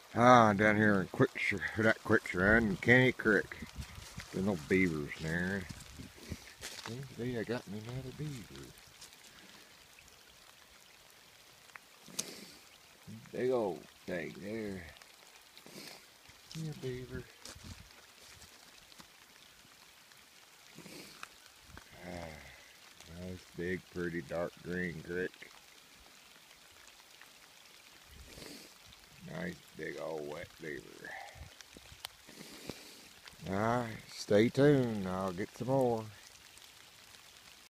Down here in Quicksrun, Kenny Creek. There's no beavers there. See, I got me another beaver. Big old thing there. Here, beaver. Nice, big, pretty, dark green creek. Nice, big old wet beaver. Alright, stay tuned. I'll get some more.